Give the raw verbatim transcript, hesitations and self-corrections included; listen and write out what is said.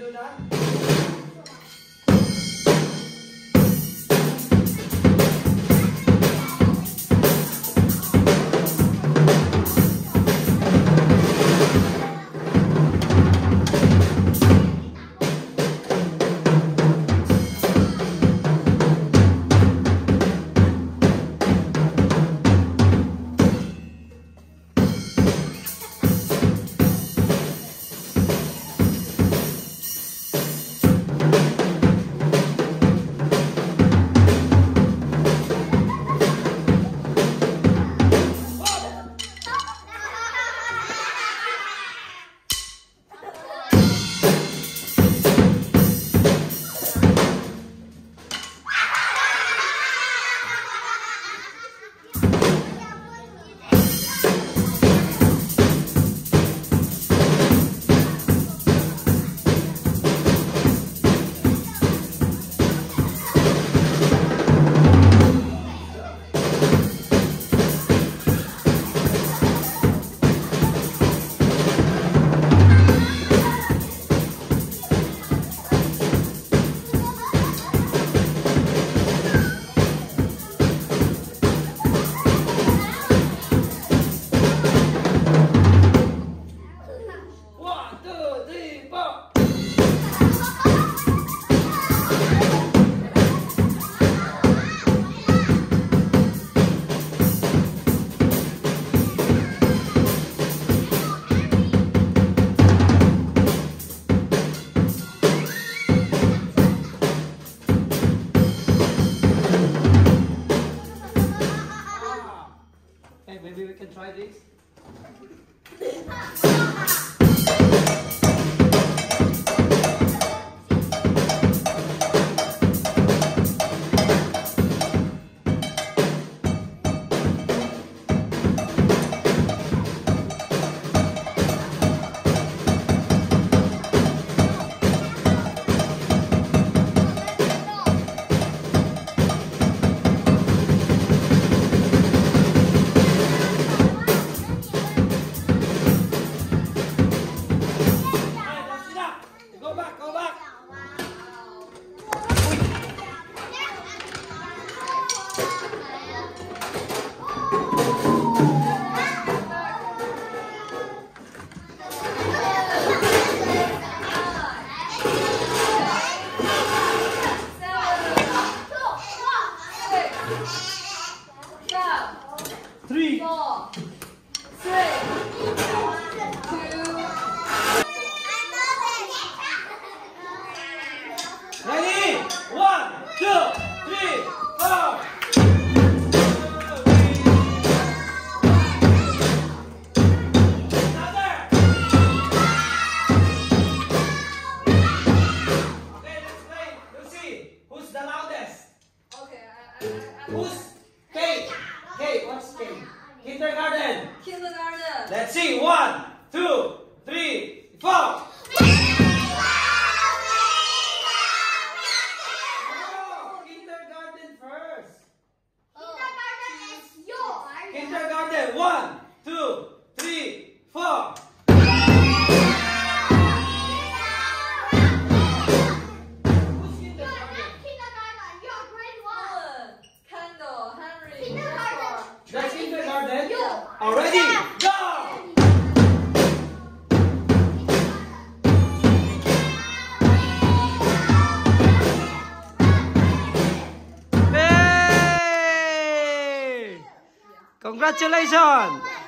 do that? Maybe we can try this. Three, four, three, two. Ready? One, two, three, four. Another. Okay, let's play. Let's see who's the loudest. Okay, I, I, I, who's Kate? Kate, what's Kate? Kindergarten. Kindergarten. Let's see. One, two, three, four. No, kindergarten first. Kindergarten is yours. Kindergarten. One, two, three, four. Who's kindergarten? Kindergarten. You're grade one. Kendall, Henry. Kindergarten. That's kindergarten. Already. Go. Congratulations!